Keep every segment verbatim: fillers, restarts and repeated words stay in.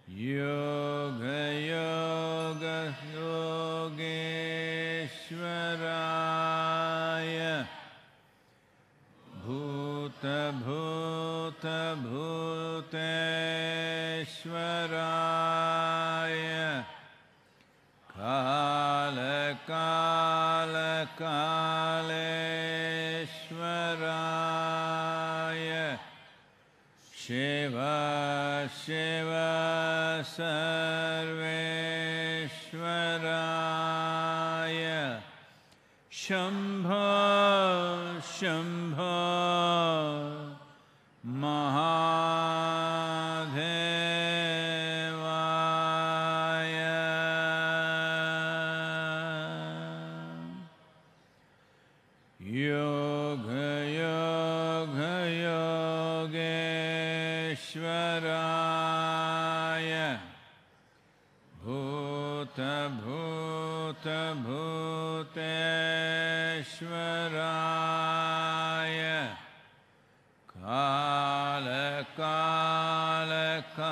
Yoga Yoga Yogeshwaraya Bhuta Bhuta Bhuteshwaraya Kala Kala Kaleshwaraya Shiva Shiva Sarveshwaraya Shambho Shambho Mahadevaya Yoga Yoga Yogeshwaraya Bhuta Bhuta Bhuteshwaraya Kala Kala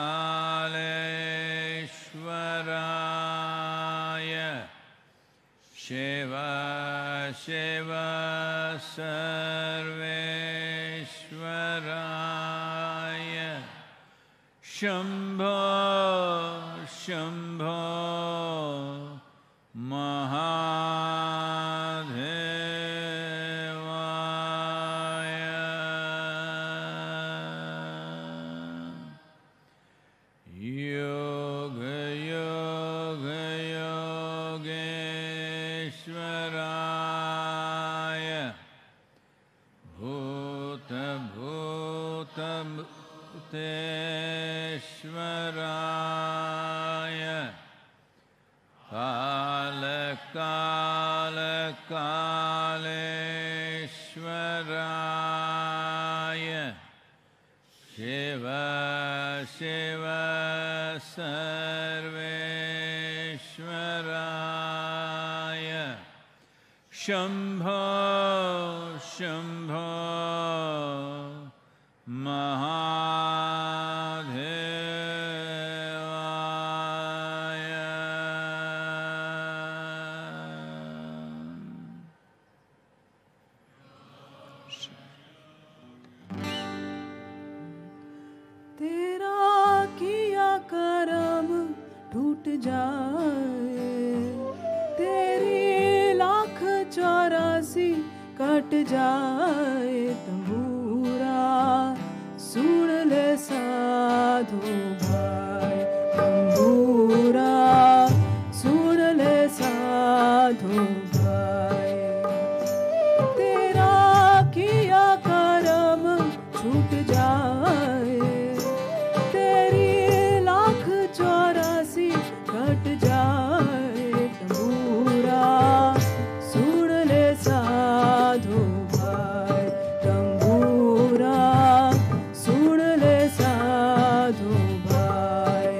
Kaleshwaraya Shiva Shiva Sarveshwaraya Shambho Shambho Mahadevaya Yoga Yoga Yogeshwaraya Bhuta Bhuta Bhuteshwaraya Kala Kala Kaleshwaraya Shiva Shiva Sarveshwaraya Shambho Shambho Mahadevaya तेरा किया करम टूट जाए, तेरी लाख चौरासी कट जाए, तंबूरा सुन ले साधु भाई, तंबूरा सुन ले साधु भाई। तेरा किया करम छूट जाए, तेरी लाख चौरासी कट जाए, तंबूरा सुन ले साधु भाई, तंबूरा सुन ले साधु भाई।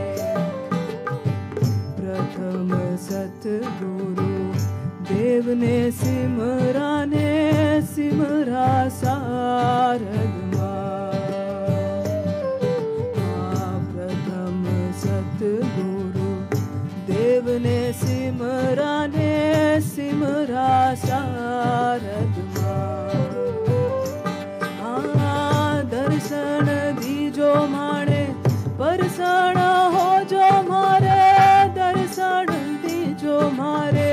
प्रथम सतगुरु देव ने सिमरा ने सिमरा सारद सतगुरु देव ने सिमरा ने सिमरा सारद हाँ दर्शन दीजो माणे परसण हो जो मारे, दर्शन दीजो मारे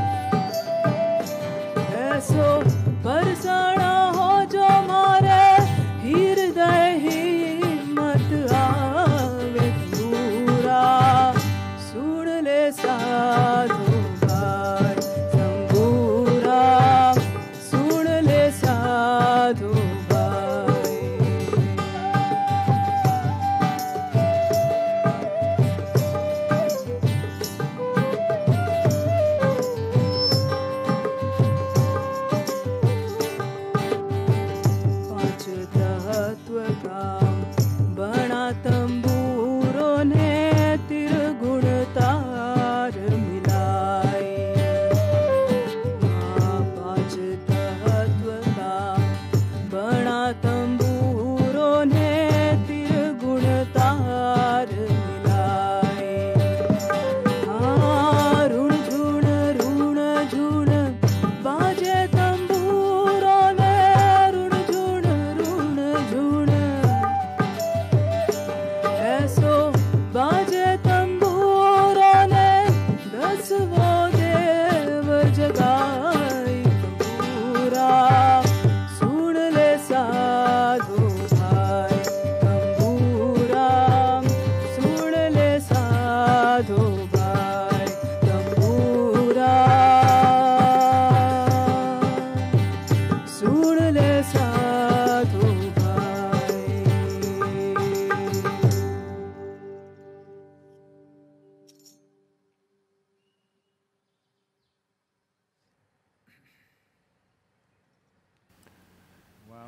ऐसो परसण हो जो मारे, हृदय हिम्मत आवे, सुन ले साधु भाई, तंबूरा सुन ले साधु भाई।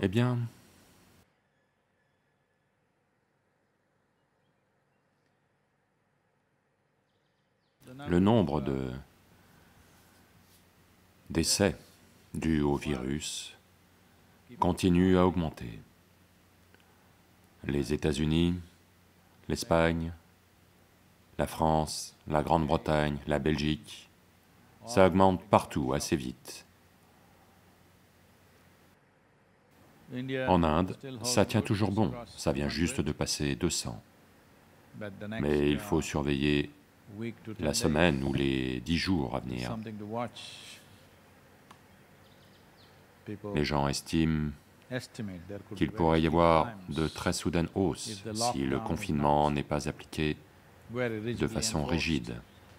Eh bien, le nombre de décès dus au virus continue à augmenter. Les États-Unis, l'Espagne, la France, la Grande-Bretagne, la Belgique, ça augmente partout assez vite. En Inde, ça tient toujours bon, ça vient juste de passer deux cents. Mais il faut surveiller la semaine ou les dix jours à venir. Les gens estiment qu'il pourrait y avoir de très soudaines hausses si le confinement n'est pas appliqué de façon rigide.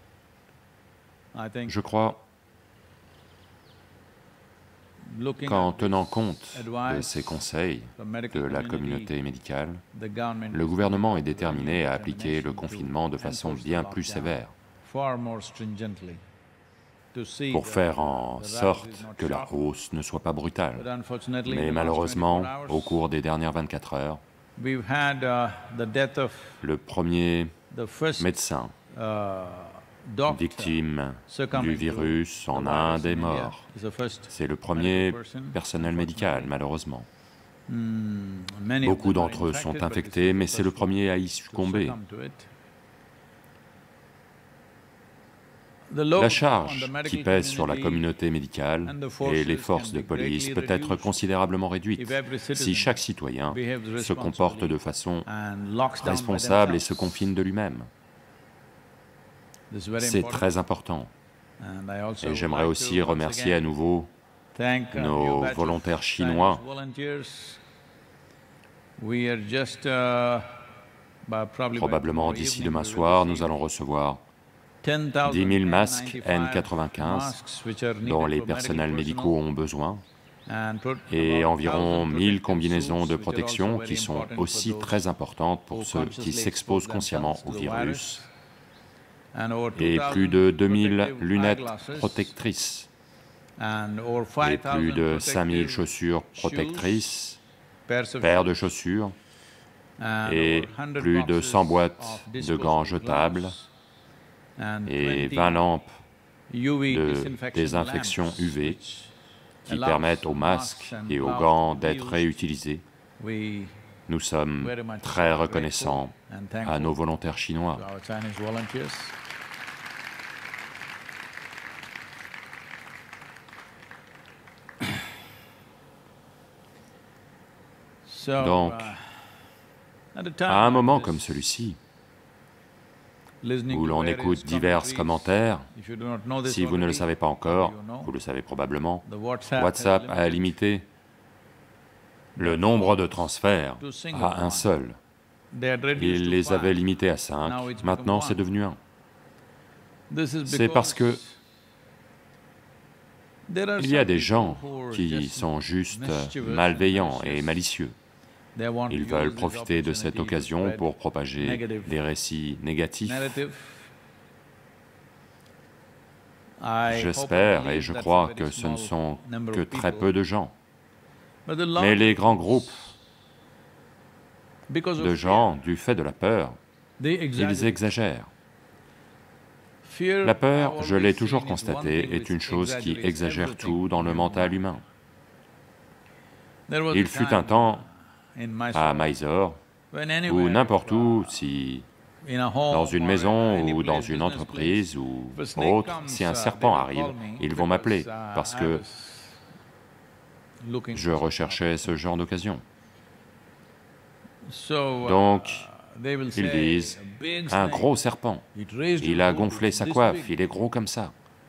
Je crois qu'en tenant compte de ces conseils de la communauté médicale, le gouvernement est déterminé à appliquer le confinement de façon bien plus sévère, pour faire en sorte que la hausse ne soit pas brutale. Mais malheureusement, au cours des dernières vingt-quatre heures, le premier médecin victime du virus en Inde est mort. C'est le premier personnel médical, malheureusement. Beaucoup d'entre eux sont infectés, mais c'est le premier à y succomber. La charge qui pèse sur la communauté médicale et les forces de police peut être considérablement réduite si chaque citoyen se comporte de façon responsable et se confine de lui-même. C'est très important. Et j'aimerais aussi remercier à nouveau nos volontaires chinois. Probablement d'ici demain soir, nous allons recevoir dix mille masques N quatre-vingt-quinze dont les personnels médicaux ont besoin et environ mille combinaisons de protection qui sont aussi très importantes pour ceux qui s'exposent consciemment au virus et plus de deux mille lunettes protectrices et plus de cinq mille chaussures protectrices, paires de chaussures et plus de cent boîtes de gants jetables et vingt lampes de désinfection U V qui permettent aux masques et aux gants d'être réutilisés. Nous sommes très reconnaissants à nos volontaires chinois. Donc, à un moment comme celui-ci, où l'on écoute divers commentaires, si vous ne le savez pas encore, vous le savez probablement, WhatsApp a limité le nombre de transferts à un seul. Il les avait limités à cinq, maintenant c'est devenu un. C'est parce que il y a des gens qui sont juste malveillants et malicieux. Ils veulent profiter de cette occasion pour propager des récits négatifs. J'espère et je crois que ce ne sont que très peu de gens. Mais les grands groupes de gens, du fait de la peur, ils exagèrent. La peur, je l'ai toujours constaté, est une chose qui exagère tout dans le mental humain. Il fut un temps à Mysore, ou n'importe où, si dans une maison ou dans une entreprise ou autre, si un serpent arrive, ils vont m'appeler parce que je recherchais ce genre d'occasion. Donc, ils disent, un gros serpent, il a gonflé sa coiffe, il est gros comme ça.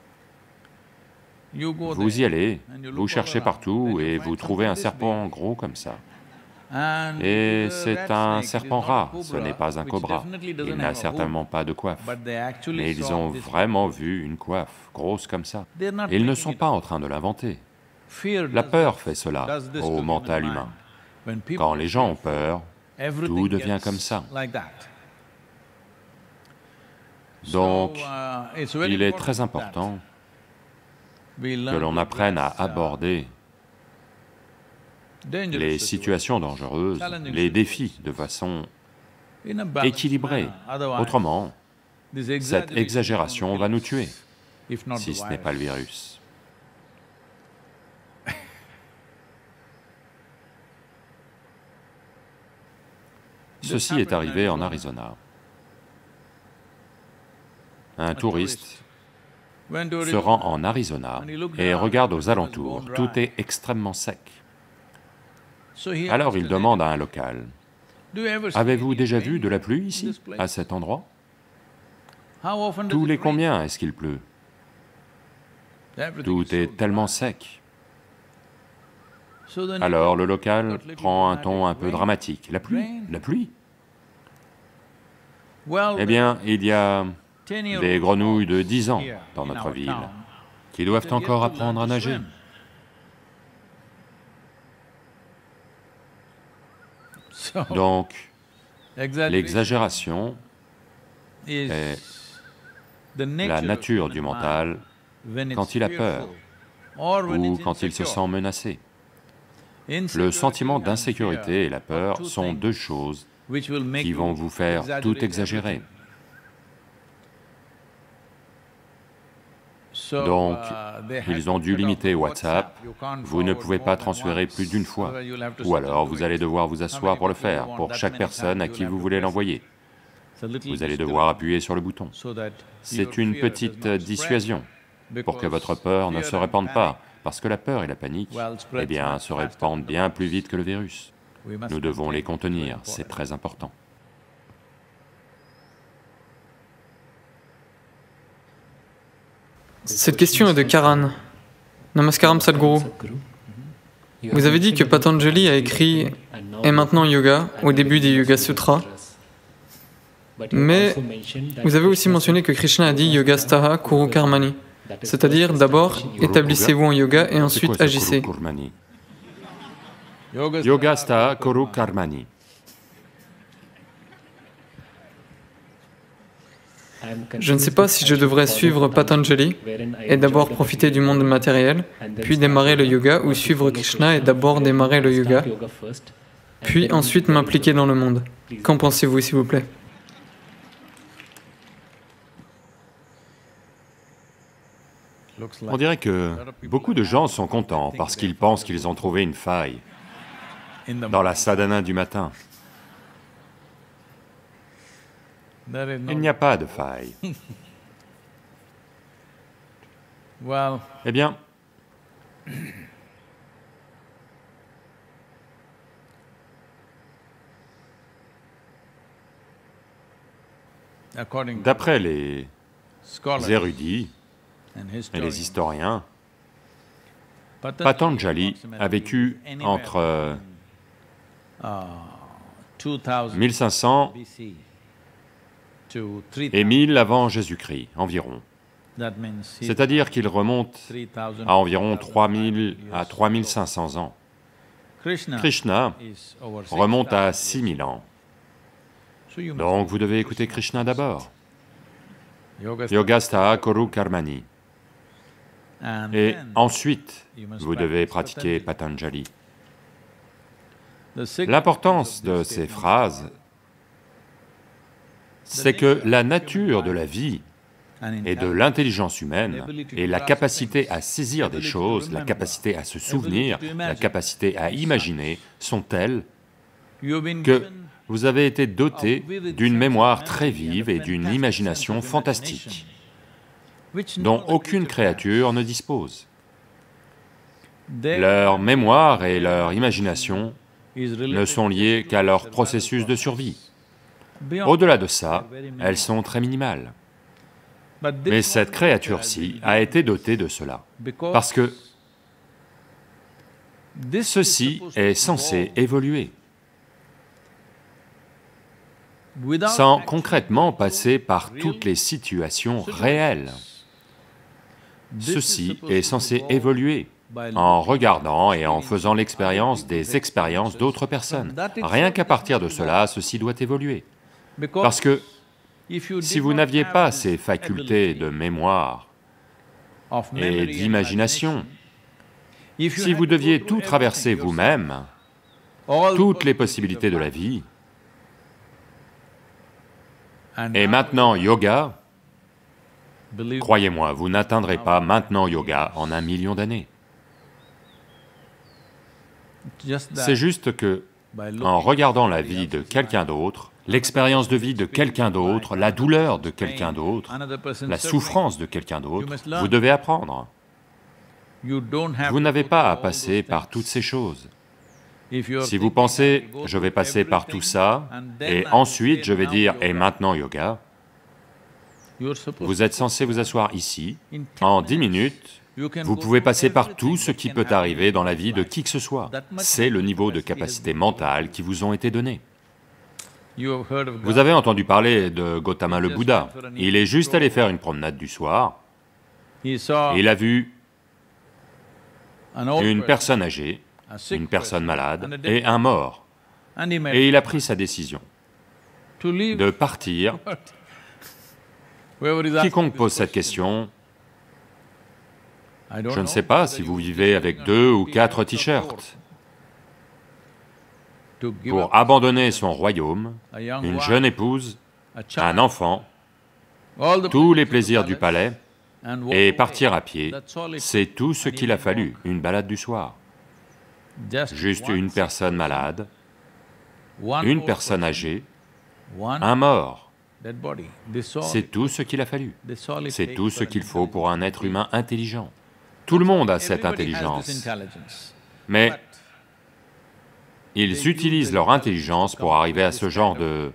Vous y allez, vous cherchez partout et vous trouvez un serpent gros comme ça. Et c'est un serpent rat, ce n'est pas un cobra. Il n'a certainement pas de coiffe, mais ils ont vraiment vu une coiffe grosse comme ça. Ils ne sont pas en train de l'inventer. La peur fait cela au mental humain. Quand les gens ont peur, tout devient comme ça. Donc, il est très important que l'on apprenne à aborder les situations dangereuses, les défis de façon équilibrée. Autrement, cette exagération va nous tuer, si ce n'est pas le virus. Ceci est arrivé en Arizona. Un touriste se rend en Arizona et regarde aux alentours, tout est extrêmement sec. Alors il demande à un local, « Avez-vous déjà vu de la pluie ici, à cet endroit? Tous les combien est-ce qu'il pleut? Tout est tellement sec. » Alors le local prend un ton un peu dramatique, « La pluie, la pluie !» Eh bien, il y a des grenouilles de dix ans dans notre ville qui doivent encore apprendre à nager. Donc, l'exagération est la nature du mental quand il a peur ou quand il se sent menacé. Le sentiment d'insécurité et la peur sont deux choses qui vont vous faire tout exagérer. Donc, ils ont dû limiter WhatsApp, vous ne pouvez pas transférer plus d'une fois, ou alors vous allez devoir vous asseoir pour le faire, pour chaque personne à qui vous voulez l'envoyer. Vous allez devoir appuyer sur le bouton. C'est une petite dissuasion, pour que votre peur ne se répande pas, parce que la peur et la panique, eh bien, se répandent bien plus vite que le virus. Nous devons les contenir, c'est très important. Cette question est de Karan. Namaskaram Sadhguru. Vous avez dit que Patanjali a écrit « Et maintenant yoga » au début des Yoga Sutras, mais vous avez aussi mentionné que Krishna a dit « Yogastaha Kuru Karmani », c'est-à-dire d'abord établissez-vous en yoga et ensuite agissez. Yogastaha Kuru Karmani. Je ne sais pas si je devrais suivre Patanjali et d'abord profiter du monde matériel, puis démarrer le yoga, ou suivre Krishna et d'abord démarrer le yoga, puis ensuite m'impliquer dans le monde. Qu'en pensez-vous, s'il vous plaît? On dirait que beaucoup de gens sont contents parce qu'ils pensent qu'ils ont trouvé une faille dans la sadhana du matin. Il n'y a pas de faille. Eh bien, d'après les érudits et les historiens, Patanjali a vécu entre mille cinq cents et mille avant Jésus-Christ, environ. C'est-à-dire qu'il remonte à environ trois mille à trois mille cinq cents ans. Krishna remonte à six mille ans. Donc vous devez écouter Krishna d'abord. Yogastaha Kuru Karmani. Et ensuite, vous devez pratiquer Patanjali. L'importance de ces phrases, c'est que la nature de la vie et de l'intelligence humaine et la capacité à saisir des choses, la capacité à se souvenir, la capacité à imaginer sont telles que vous avez été doté d'une mémoire très vive et d'une imagination fantastique dont aucune créature ne dispose. Leur mémoire et leur imagination ne sont liées qu'à leur processus de survie. Au-delà de ça, elles sont très minimales. Mais cette créature-ci a été dotée de cela, parce que ceci est censé évoluer, sans concrètement passer par toutes les situations réelles. Ceci est censé évoluer en regardant et en faisant l'expérience des expériences d'autres personnes. Rien qu'à partir de cela, ceci doit évoluer. Parce que si vous n'aviez pas ces facultés de mémoire et d'imagination, si vous deviez tout traverser vous-même, toutes les possibilités de la vie. Et maintenant, yoga, croyez-moi, vous n'atteindrez pas maintenant yoga en un million d'années. C'est juste que, en regardant la vie de quelqu'un d'autre, l'expérience de vie de quelqu'un d'autre, la douleur de quelqu'un d'autre, la souffrance de quelqu'un d'autre, vous devez apprendre. Vous n'avez pas à passer par toutes ces choses. Si vous pensez, je vais passer par tout ça, et ensuite je vais dire, et maintenant yoga, vous êtes censé vous asseoir ici, en dix minutes, vous pouvez passer par tout ce qui peut arriver dans la vie de qui que ce soit. C'est le niveau de capacité mentale qui vous ont été donnés. Vous avez entendu parler de Gautama le Bouddha. Il est juste allé faire une promenade du soir, il a vu une personne âgée, une personne malade et un mort. Et il a pris sa décision de partir. Quiconque pose cette question, je ne sais pas si vous vivez avec deux ou quatre t-shirts. Pour abandonner son royaume, une jeune épouse, un enfant, tous les plaisirs du palais, et partir à pied, c'est tout ce qu'il a fallu, une balade du soir. Juste une personne malade, une personne âgée, un mort. C'est tout ce qu'il a fallu. C'est tout ce qu'il faut pour un être humain intelligent. Tout le monde a cette intelligence, mais ils utilisent leur intelligence pour arriver à ce genre de...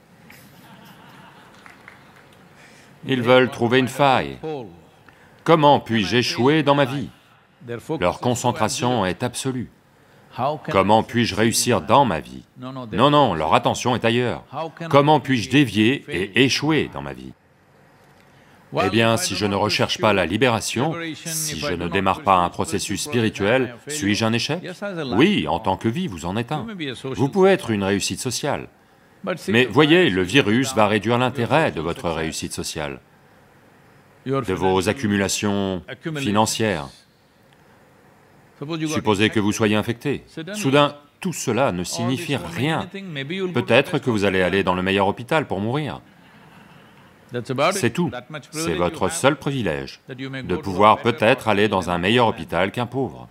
Ils veulent trouver une faille. Comment puis-je échouer dans ma vie? Leur concentration est absolue. Comment puis-je réussir dans ma vie? Non, non, leur attention est ailleurs. Comment puis-je dévier et échouer dans ma vie? Eh bien, si je ne recherche pas la libération, si je ne démarre pas un processus spirituel, suis-je un échec? Oui, en tant que vie, vous en êtes un. Vous pouvez être une réussite sociale. Mais voyez, le virus va réduire l'intérêt de votre réussite sociale, de vos accumulations financières. Supposez que vous soyez infecté. Soudain, tout cela ne signifie rien. Peut-être que vous allez aller dans le meilleur hôpital pour mourir. C'est tout. C'est votre seul privilège, de pouvoir peut-être aller dans un meilleur hôpital qu'un pauvre.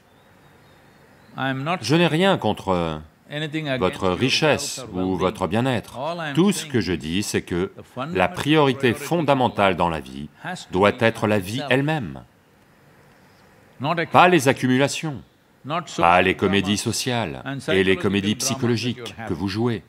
Je n'ai rien contre votre richesse ou votre bien-être. Tout ce que je dis, c'est que la priorité fondamentale dans la vie doit être la vie elle-même. Pas les accumulations, pas les comédies sociales et les comédies psychologiques que vous jouez.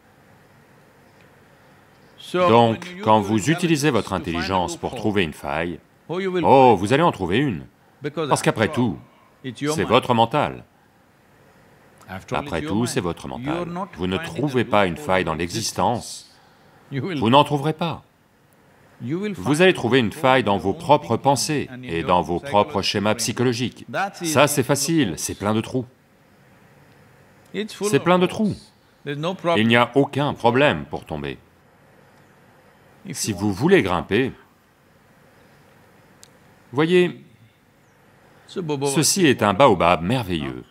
Donc, quand vous utilisez votre intelligence pour trouver une faille, oh, vous allez en trouver une, parce qu'après tout, c'est votre mental. Après tout, c'est votre mental. Vous ne trouvez pas une faille dans l'existence, vous n'en trouverez pas. Vous allez trouver une faille dans vos propres pensées et dans vos propres schémas psychologiques. Ça, c'est facile, c'est plein de trous. C'est plein de trous. Il n'y a aucun problème pour tomber. Si vous voulez grimper, voyez, ceci est un baobab merveilleux.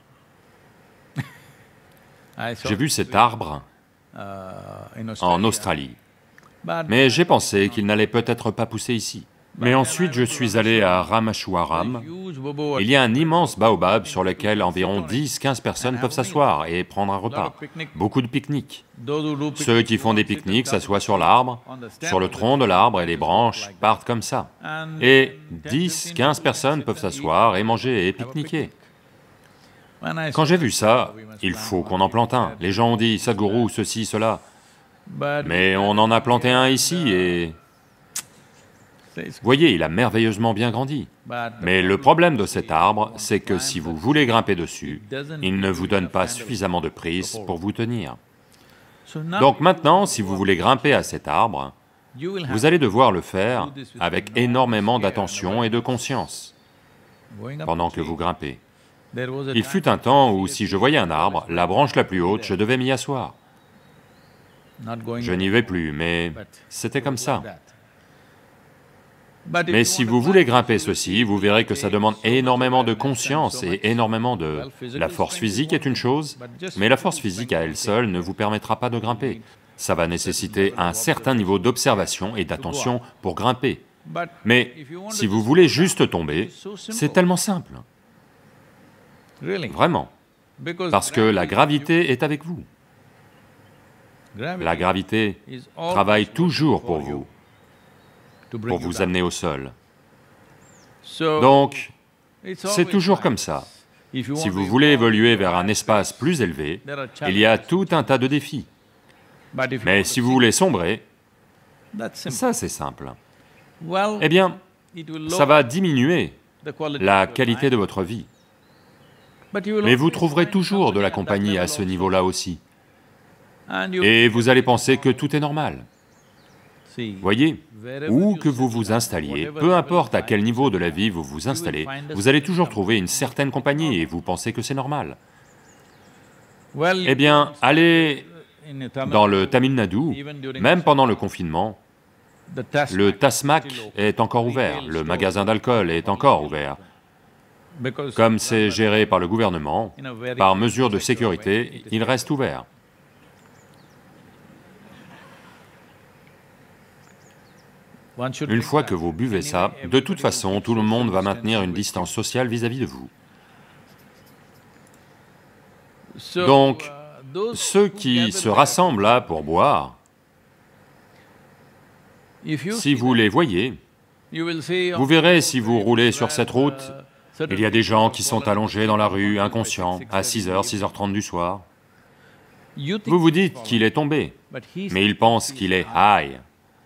J'ai vu cet arbre en Australie, mais j'ai pensé qu'il n'allait peut-être pas pousser ici. Mais ensuite je suis allé à Rameshwaram, il y a un immense baobab sur lequel environ dix à quinze personnes peuvent s'asseoir et prendre un repas, beaucoup de pique-niques. Ceux qui font des pique-niques s'assoient sur l'arbre, sur le tronc de l'arbre et les branches partent comme ça. Et dix à quinze personnes peuvent s'asseoir et manger et pique-niquer. Quand j'ai vu ça, il faut qu'on en plante un. Les gens ont dit, Sadhguru, ceci, cela. Mais on en a planté un ici et... Voyez, il a merveilleusement bien grandi. Mais le problème de cet arbre, c'est que si vous voulez grimper dessus, il ne vous donne pas suffisamment de prise pour vous tenir. Donc maintenant, si vous voulez grimper à cet arbre, vous allez devoir le faire avec énormément d'attention et de conscience pendant que vous grimpez. Il fut un temps où si je voyais un arbre, la branche la plus haute, je devais m'y asseoir. Je n'y vais plus, mais c'était comme ça. Mais si vous voulez grimper ceci, vous verrez que ça demande énormément de conscience et énormément de... La force physique est une chose, mais la force physique à elle seule ne vous permettra pas de grimper. Ça va nécessiter un certain niveau d'observation et d'attention pour grimper. Mais si vous voulez juste tomber, c'est tellement simple. Vraiment. Parce que la gravité est avec vous. La gravité travaille toujours pour vous, pour vous amener au sol. Donc, c'est toujours comme ça. Si vous voulez évoluer vers un espace plus élevé, il y a tout un tas de défis. Mais si vous voulez sombrer, ça c'est simple. Eh bien, ça va diminuer la qualité de votre vie. Mais vous trouverez toujours de la compagnie à ce niveau-là aussi. Et vous allez penser que tout est normal. Voyez, où que vous vous installiez, peu importe à quel niveau de la vie vous vous installez, vous allez toujours trouver une certaine compagnie et vous pensez que c'est normal. Eh bien, allez dans le Tamil Nadu, même pendant le confinement, le Tasmac est encore ouvert, le magasin d'alcool est encore ouvert. Comme c'est géré par le gouvernement, par mesure de sécurité, il reste ouvert. Une fois que vous buvez ça, de toute façon, tout le monde va maintenir une distance sociale vis-à-vis de vous. Donc, ceux qui se rassemblent là pour boire, si vous les voyez, vous verrez si vous roulez sur cette route, il y a des gens qui sont allongés dans la rue, inconscients, à six heures, six heures trente du soir. Vous vous dites qu'il est tombé, mais il pense qu'il est high.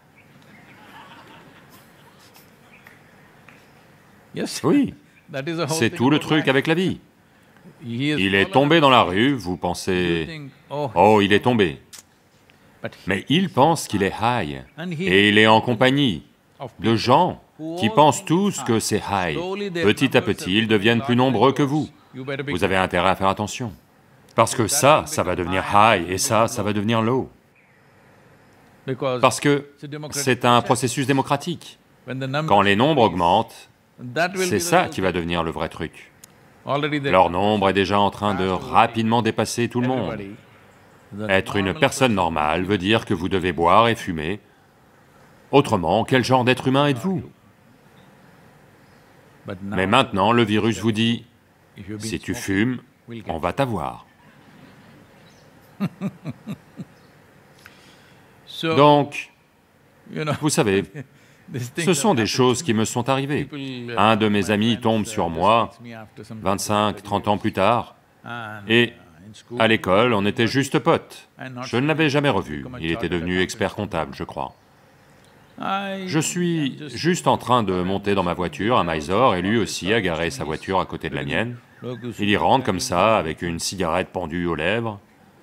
Oui, c'est tout le truc avec la vie. Il est tombé dans la rue, vous pensez, oh, il est tombé. Mais il pense qu'il est high, et il est en compagnie de gens qui pensent tous que c'est high. Petit à petit, ils deviennent plus nombreux que vous. Vous avez intérêt à faire attention. Parce que ça, ça va devenir high, et ça, ça va devenir low. Parce que c'est un processus démocratique. Quand les nombres augmentent, c'est ça qui va devenir le vrai truc. Leur nombre est déjà en train de rapidement dépasser tout le monde. Être une personne normale veut dire que vous devez boire et fumer. Autrement, quel genre d'être humain êtes-vous? Mais maintenant, le virus vous dit, si tu fumes, on va t'avoir. Donc, vous savez, ce sont des choses qui me sont arrivées. Un de mes amis tombe sur moi, vingt-cinq, trente ans plus tard, et à l'école, on était juste potes. Je ne l'avais jamais revu, il était devenu expert comptable, je crois. Je suis juste en train de monter dans ma voiture à Mysore, et lui aussi a garé sa voiture à côté de la mienne. Il y rentre comme ça, avec une cigarette pendue aux lèvres,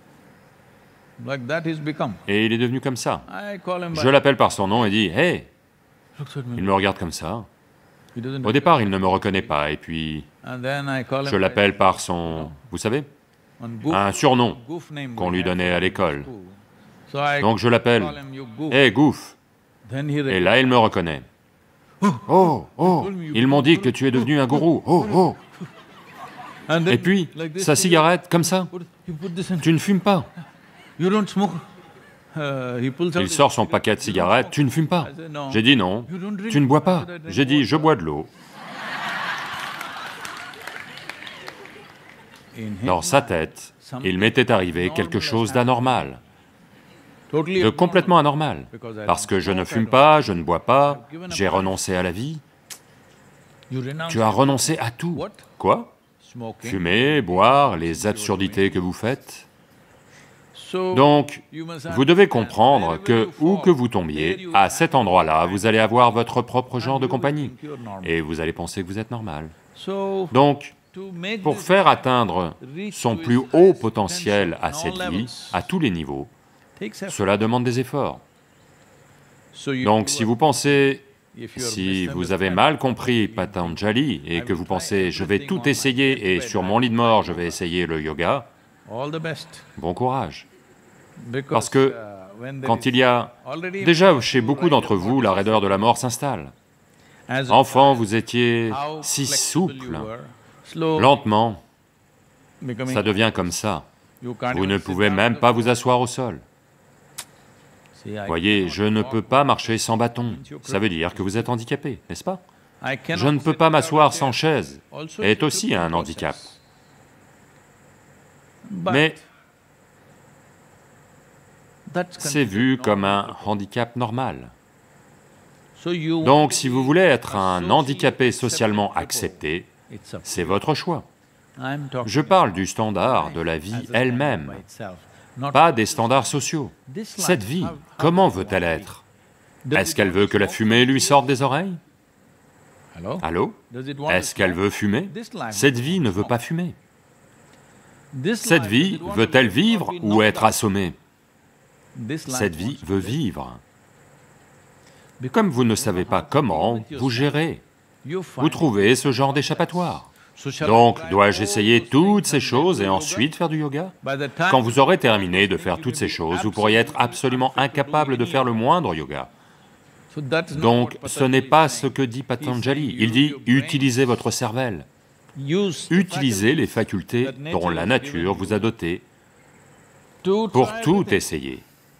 et il est devenu comme ça. Je l'appelle par son nom et dis, « Hey !» Il me regarde comme ça. Au départ, il ne me reconnaît pas, et puis je l'appelle par son... vous savez, un surnom qu'on lui donnait à l'école. Donc je l'appelle, « Hey, Goof !» Et là, il me reconnaît. « Oh, oh, ils m'ont dit que tu es devenu un gourou, oh, oh !» Et puis, sa cigarette, comme ça, « Tu ne fumes pas !» Il sort son paquet de cigarettes, « Tu ne fumes pas ?» J'ai dit « Non. »« Tu ne bois pas ?» J'ai dit « Je bois de l'eau. » Dans sa tête, il m'était arrivé quelque chose d'anormal, de complètement anormal, parce que je ne fume pas, je ne bois pas, j'ai renoncé à la vie. Tu as renoncé à tout. Quoi? Fumer, boire, les absurdités que vous faites. Donc, vous devez comprendre que, où que vous tombiez, à cet endroit-là, vous allez avoir votre propre genre de compagnie, et vous allez penser que vous êtes normal. Donc, pour faire atteindre son plus haut potentiel à cette vie, à tous les niveaux, cela demande des efforts. Donc, si vous pensez, si vous avez mal compris Patanjali, et que vous pensez, je vais tout essayer, et sur mon lit de mort, je vais essayer le yoga, bon courage. Parce que, quand il y a... Déjà, chez beaucoup d'entre vous, la raideur de la mort s'installe. Enfant, vous étiez si souple. Lentement, ça devient comme ça. Vous ne pouvez même pas vous asseoir au sol. Voyez, je ne peux pas marcher sans bâton. Ça veut dire que vous êtes handicapé, n'est-ce pas? Je ne peux pas m'asseoir sans chaise, est aussi un handicap. Mais c'est vu comme un handicap normal. Donc si vous voulez être un handicapé socialement accepté, c'est votre choix. Je parle du standard de la vie elle-même, pas des standards sociaux. Cette vie, comment veut-elle être? Est-ce qu'elle veut que la fumée lui sorte des oreilles? Allô? Est-ce qu'elle veut fumer? Cette vie ne veut pas fumer. Cette vie veut-elle vivre ou être assommée? Cette vie veut vivre. Comme vous ne savez pas comment, vous gérez. Vous trouvez ce genre d'échappatoire. Donc, dois-je essayer toutes ces choses et ensuite faire du yoga? Quand vous aurez terminé de faire toutes ces choses, vous pourriez être absolument incapable de faire le moindre yoga. Donc, ce n'est pas ce que dit Patanjali. Il dit, utilisez votre cervelle. Utilisez les facultés dont la nature vous a doté pour tout essayer.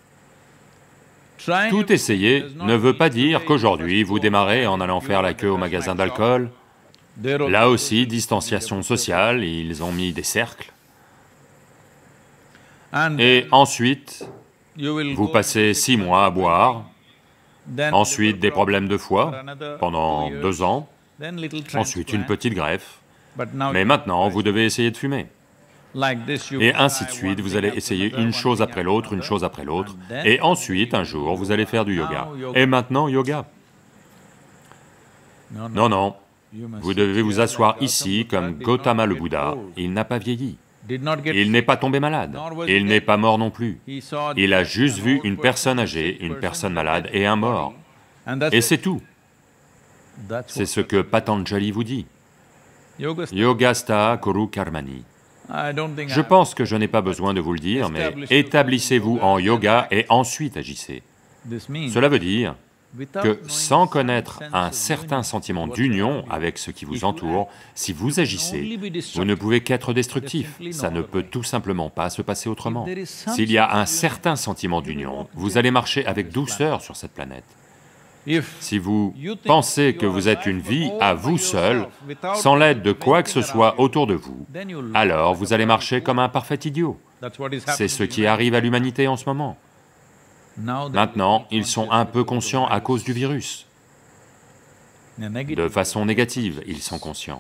Tout essayer ne veut pas dire qu'aujourd'hui vous démarrez en allant faire la queue au magasin d'alcool. Là aussi, distanciation sociale, ils ont mis des cercles. Et ensuite, vous passez six mois à boire, ensuite des problèmes de foie pendant deux ans, ensuite une petite greffe, mais maintenant vous devez essayer de fumer. Et ainsi de suite, vous allez essayer une chose après l'autre, une chose après l'autre, et ensuite, un jour, vous allez faire du yoga. Et maintenant, yoga. Non, non, vous devez vous asseoir ici comme Gautama le Bouddha, il n'a pas vieilli. Il n'est pas tombé malade, il n'est pas mort non plus. Il a juste vu une personne âgée, une personne malade et un mort. Et c'est tout. C'est ce que Patanjali vous dit. Yogastha kuru karmani. Je pense que je n'ai pas besoin de vous le dire, mais établissez-vous en yoga et ensuite agissez. Cela veut dire que sans connaître un certain sentiment d'union avec ce qui vous entoure, si vous agissez, vous ne pouvez qu'être destructif, ça ne peut tout simplement pas se passer autrement. S'il y a un certain sentiment d'union, vous allez marcher avec douceur sur cette planète. Si vous pensez que vous êtes une vie à vous seul, sans l'aide de quoi que ce soit autour de vous, alors vous allez marcher comme un parfait idiot. C'est ce qui arrive à l'humanité en ce moment. Maintenant, ils sont un peu conscients à cause du virus. De façon négative, ils sont conscients.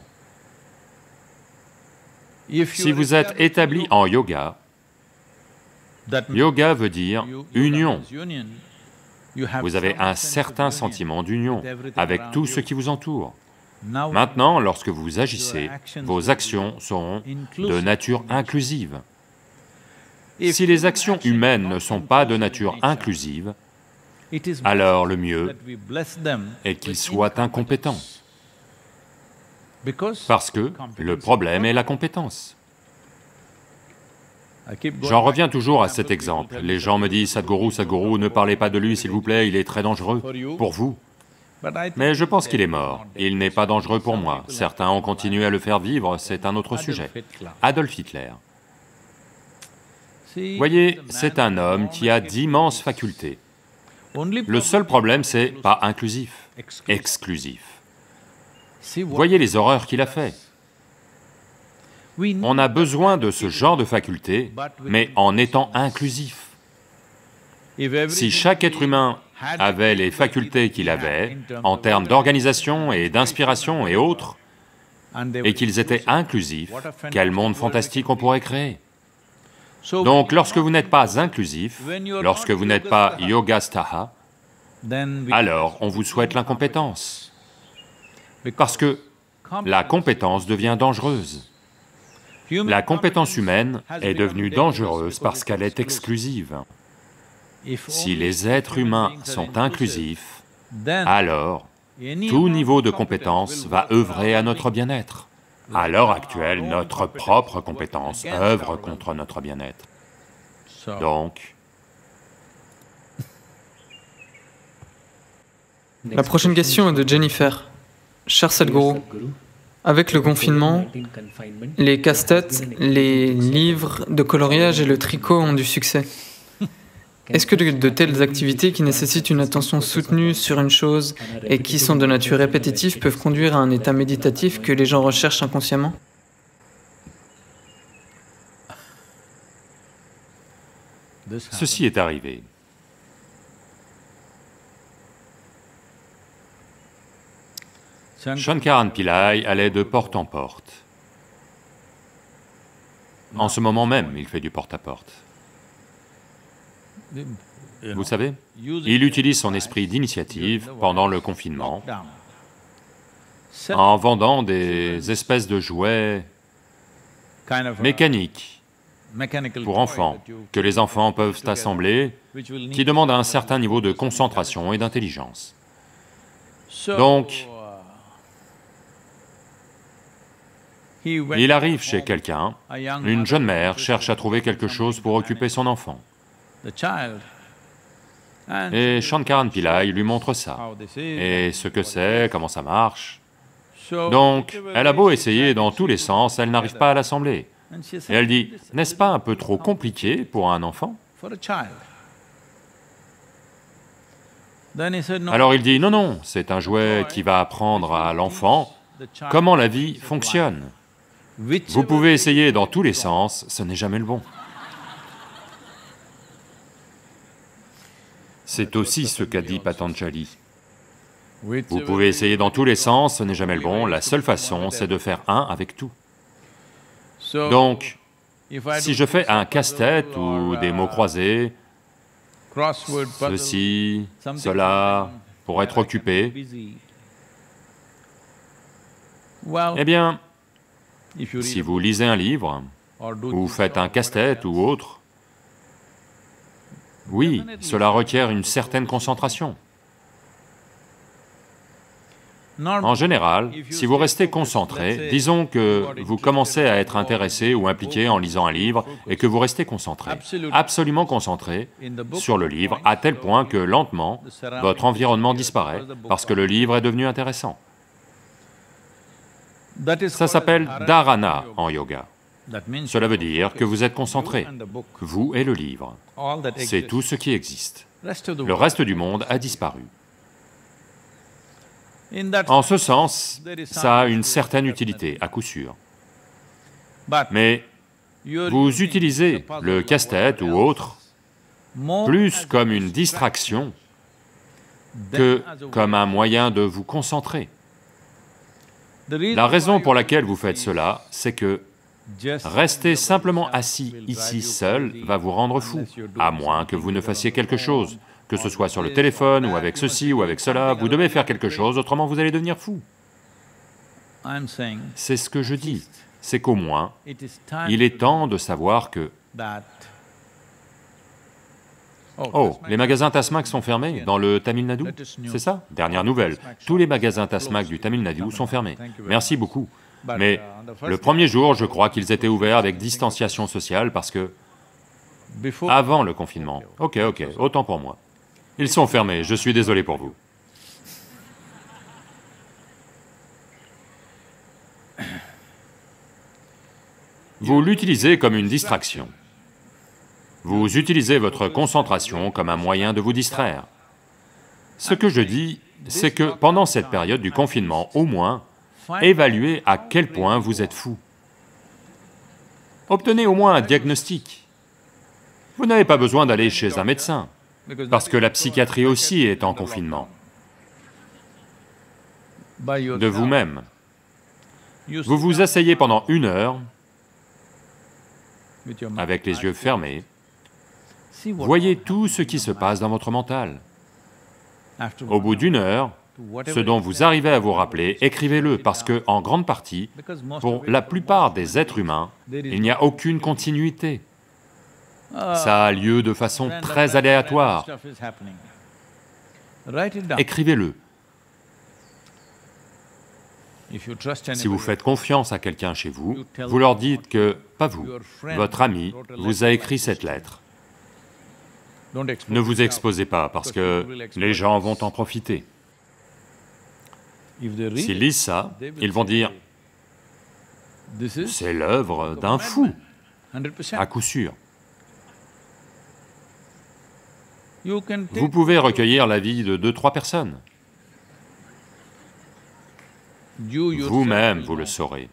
Si vous êtes établi en yoga, yoga veut dire union. Vous avez un certain sentiment d'union avec tout ce qui vous entoure. Maintenant, lorsque vous agissez, vos actions seront de nature inclusive. Si les actions humaines ne sont pas de nature inclusive, alors le mieux est qu'ils soient incompétents. Parce que le problème est la compétence. J'en reviens toujours à cet exemple. Les gens me disent, Sadhguru, Sadhguru, ne parlez pas de lui s'il vous plaît, il est très dangereux pour vous. Mais je pense qu'il est mort, il n'est pas dangereux pour moi. Certains ont continué à le faire vivre, c'est un autre sujet. Adolf Hitler. Voyez, c'est un homme qui a d'immenses facultés. Le seul problème, c'est pas inclusif, exclusif. Voyez les horreurs qu'il a fait. On a besoin de ce genre de facultés, mais en étant inclusif. Si chaque être humain avait les facultés qu'il avait, en termes d'organisation et d'inspiration et autres, et qu'ils étaient inclusifs, quel monde fantastique on pourrait créer. Donc lorsque vous n'êtes pas inclusif, lorsque vous n'êtes pas yogastha, alors on vous souhaite l'incompétence. Parce que la compétence devient dangereuse. La compétence humaine est devenue dangereuse parce qu'elle est exclusive. Si les êtres humains sont inclusifs, alors tout niveau de compétence va œuvrer à notre bien-être. À l'heure actuelle, notre propre compétence œuvre contre notre bien-être. Donc... La prochaine question est de Jennifer. Cher Sadhguru, avec le confinement, les casse-têtes, les livres de coloriage et le tricot ont du succès. Est-ce que de, de telles activités qui nécessitent une attention soutenue sur une chose et qui sont de nature répétitive peuvent conduire à un état méditatif que les gens recherchent inconsciemment? Ceci est arrivé. Shankaran Pillai allait de porte en porte. En ce moment même, il fait du porte-à-porte. Vous savez, il utilise son esprit d'initiative pendant le confinement en vendant des espèces de jouets mécaniques pour enfants, que les enfants peuvent assembler, qui demandent un certain niveau de concentration et d'intelligence. Donc, il arrive chez quelqu'un, une jeune mère cherche à trouver quelque chose pour occuper son enfant. Et Shankaran Pillai lui montre ça, et ce que c'est, comment ça marche. Donc, elle a beau essayer dans tous les sens, elle n'arrive pas à l'assembler. Et elle dit, n'est-ce pas un peu trop compliqué pour un enfant? Alors il dit, non, non, c'est un jouet qui va apprendre à l'enfant comment la vie fonctionne. Vous pouvez essayer dans tous les sens, ce n'est jamais le bon. C'est aussi ce qu'a dit Patanjali. Vous pouvez essayer dans tous les sens, ce n'est jamais le bon, la seule façon c'est de faire un avec tout. Donc, si je fais un casse-tête ou des mots croisés, ceci, cela, pour être occupé, eh bien, si vous lisez un livre, ou faites un casse-tête ou autre, oui, cela requiert une certaine concentration. En général, si vous restez concentré, disons que vous commencez à être intéressé ou impliqué en lisant un livre et que vous restez concentré, absolument concentré sur le livre, à tel point que lentement, votre environnement disparaît parce que le livre est devenu intéressant. Ça s'appelle dharana en yoga. Cela veut dire que vous êtes concentré, vous et le livre. C'est tout ce qui existe. Le reste du monde a disparu. En ce sens, ça a une certaine utilité, à coup sûr. Mais vous utilisez le casse-tête ou autre plus comme une distraction que comme un moyen de vous concentrer. La raison pour laquelle vous faites cela, c'est que rester simplement assis ici seul va vous rendre fou, à moins que vous ne fassiez quelque chose. Que ce soit sur le téléphone, ou avec ceci, ou avec cela, vous devez faire quelque chose, autrement vous allez devenir fou. C'est ce que je dis, c'est qu'au moins, il est temps de savoir que... Oh, les magasins Tasmac sont fermés dans le Tamil Nadu, c'est ça? Dernière nouvelle, tous les magasins Tasmac du Tamil Nadu sont fermés. Merci beaucoup. Mais le premier jour, je crois qu'ils étaient ouverts avec distanciation sociale parce que... Avant le confinement. Ok, ok, autant pour moi. Ils sont fermés, je suis désolé pour vous. Vous l'utilisez comme une distraction. Vous utilisez votre concentration comme un moyen de vous distraire. Ce que je dis, c'est que pendant cette période du confinement, au moins, évaluez à quel point vous êtes fou. Obtenez au moins un diagnostic. Vous n'avez pas besoin d'aller chez un médecin, parce que la psychiatrie aussi est en confinement. De vous-même. Vous vous asseyez pendant une heure, avec les yeux fermés, voyez tout ce qui se passe dans votre mental. Au bout d'une heure, ce dont vous arrivez à vous rappeler, écrivez-le, parce que, en grande partie, pour la plupart des êtres humains, il n'y a aucune continuité. Ça a lieu de façon très aléatoire. Écrivez-le. Si vous faites confiance à quelqu'un chez vous, vous leur dites que, pas vous, votre ami vous a écrit cette lettre. Ne vous exposez pas, parce que les gens vont en profiter. S'ils lisent ça, ils vont dire « c'est l'œuvre d'un fou », à coup sûr. Vous pouvez recueillir l'avis de deux, trois personnes. Vous-même, vous le saurez.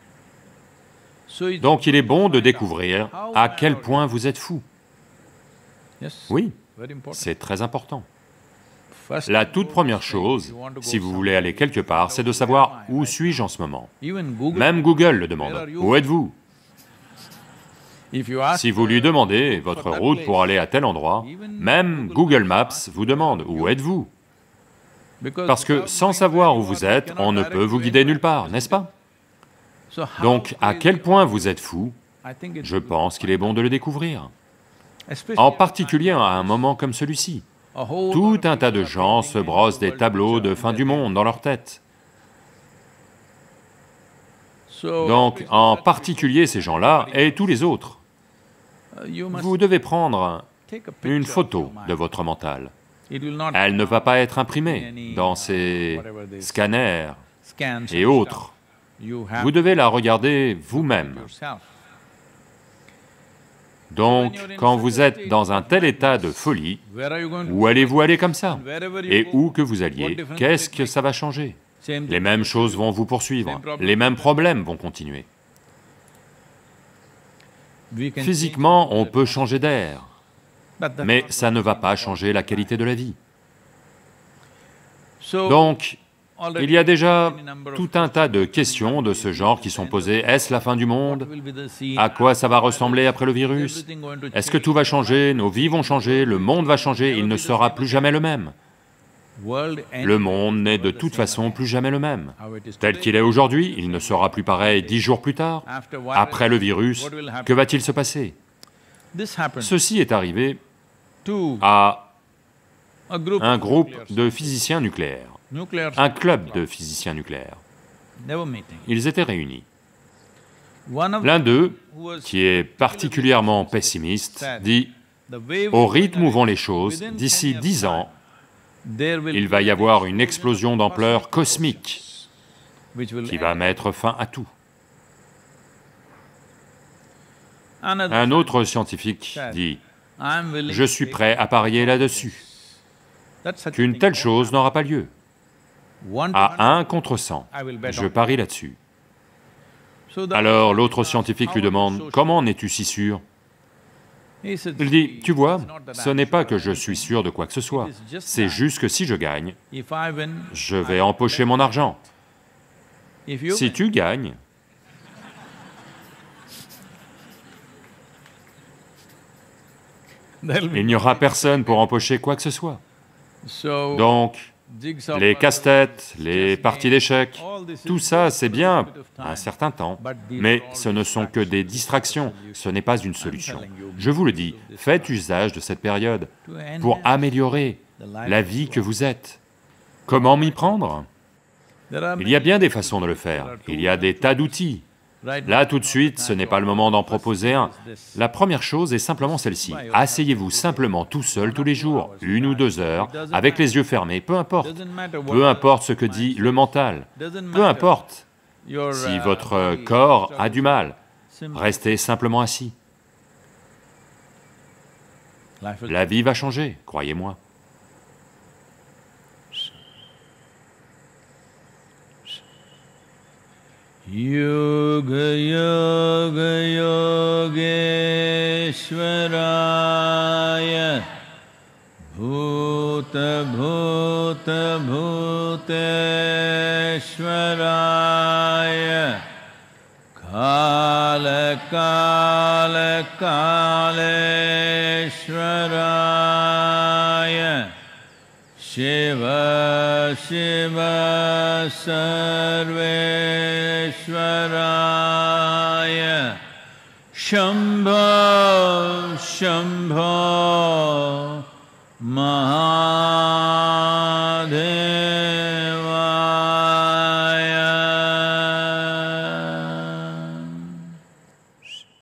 Donc il est bon de découvrir à quel point vous êtes fou. Oui, c'est très important. La toute première chose, si vous voulez aller quelque part, c'est de savoir où suis-je en ce moment. Même Google le demande. Où êtes-vous? Si vous lui demandez votre route pour aller à tel endroit, même Google Maps vous demande où êtes-vous? Parce que sans savoir où vous êtes, on ne peut vous guider nulle part, n'est-ce pas? Donc, à quel point vous êtes fou, je pense qu'il est bon de le découvrir. En particulier à un moment comme celui-ci. Tout un tas de gens se brossent des tableaux de fin du monde dans leur tête. Donc, en particulier ces gens-là et tous les autres, vous devez prendre une photo de votre mental. Elle ne va pas être imprimée dans ces scanners et autres. Vous devez la regarder vous-même. Donc, quand vous êtes dans un tel état de folie, où allez-vous aller comme ça? Et où que vous alliez, qu'est-ce que ça va changer? Les mêmes choses vont vous poursuivre, les mêmes problèmes vont continuer. Physiquement, on peut changer d'air, mais ça ne va pas changer la qualité de la vie. Donc, il y a déjà tout un tas de questions de ce genre qui sont posées. Est-ce la fin du monde? À quoi ça va ressembler après le virus? Est-ce que tout va changer? Nos vies vont changer? Le monde va changer? Il ne sera plus jamais le même. Le monde n'est de toute façon plus jamais le même. Tel qu'il est aujourd'hui, il ne sera plus pareil dix jours plus tard. Après le virus, que va-t-il se passer? Ceci est arrivé à un groupe de physiciens nucléaires, un club de physiciens nucléaires. Ils étaient réunis. L'un d'eux, qui est particulièrement pessimiste, dit « Au rythme où vont les choses, d'ici dix ans, il va y avoir une explosion d'ampleur cosmique qui va mettre fin à tout. » Un autre scientifique dit « Je suis prêt à parier là-dessus, qu'une telle chose n'aura pas lieu. À un contre cent, je parie là-dessus. » Alors l'autre scientifique lui demande « Comment en es-tu si sûr ?» Il dit, tu vois, ce n'est pas que je suis sûr de quoi que ce soit, c'est juste que si je gagne, je vais empocher mon argent. Si tu gagnes, il n'y aura personne pour empocher quoi que ce soit. Donc, les casse-têtes, les parties d'échecs, tout ça c'est bien un certain temps, mais ce ne sont que des distractions, ce n'est pas une solution. Je vous le dis, faites usage de cette période pour améliorer la vie que vous êtes. Comment m'y prendre? Il y a bien des façons de le faire, il y a des tas d'outils. Là, tout de suite, ce n'est pas le moment d'en proposer un. La première chose est simplement celle-ci. Asseyez-vous simplement tout seul tous les jours, une ou deux heures, avec les yeux fermés, peu importe. Peu importe ce que dit le mental, peu importe si votre corps a du mal, restez simplement assis. La vie va changer, croyez-moi. Yoga Yoga Yogeshwaraya Bhuta Bhuta Bhuteshwaraya Kala Kala Kaleshwaraya Shiva Shiva Sarveshwaraya Shambho, Shambho, Maha